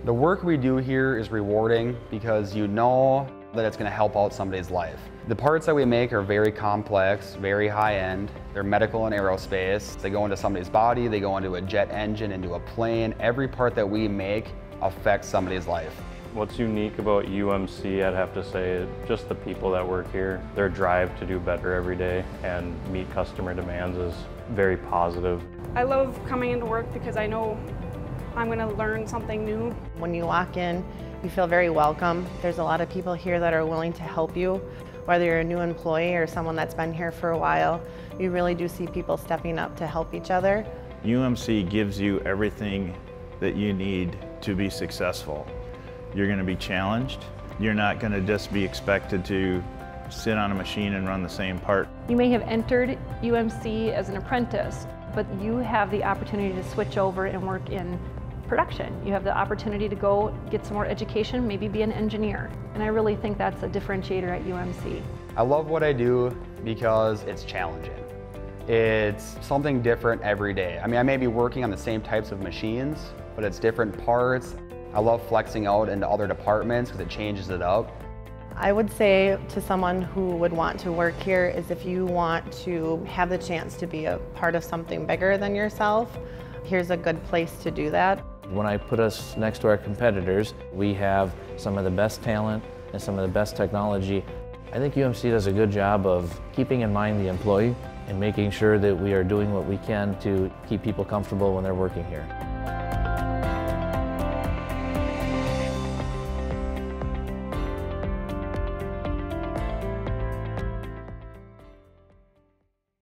The work we do here is rewarding because you know that it's going to help out somebody's life. The parts that we make are very complex, very high-end. They're medical and aerospace. They go into somebody's body, they go into a jet engine, into a plane. Every part that we make affects somebody's life. What's unique about UMC, I'd have to say, just the people that work here. Their drive to do better every day and meet customer demands is very positive. I love coming into work because I know I'm going to learn something new. When you walk in, you feel very welcome. There's a lot of people here that are willing to help you. Whether you're a new employee or someone that's been here for a while, you really do see people stepping up to help each other. UMC gives you everything that you need to be successful. You're going to be challenged. You're not going to just be expected to sit on a machine and run the same part. You may have entered UMC as an apprentice, but you have the opportunity to switch over and work in production. You have the opportunity to go get some more education, maybe be an engineer. And I really think that's a differentiator at UMC. I love what I do because it's challenging. It's something different every day. I mean, I may be working on the same types of machines, but it's different parts. I love flexing out into other departments because it changes it up. I would say to someone who would want to work here is if you want to have the chance to be a part of something bigger than yourself, here's a good place to do that. When I put us next to our competitors, we have some of the best talent and some of the best technology. I think UMC does a good job of keeping in mind the employee and making sure that we are doing what we can to keep people comfortable when they're working here.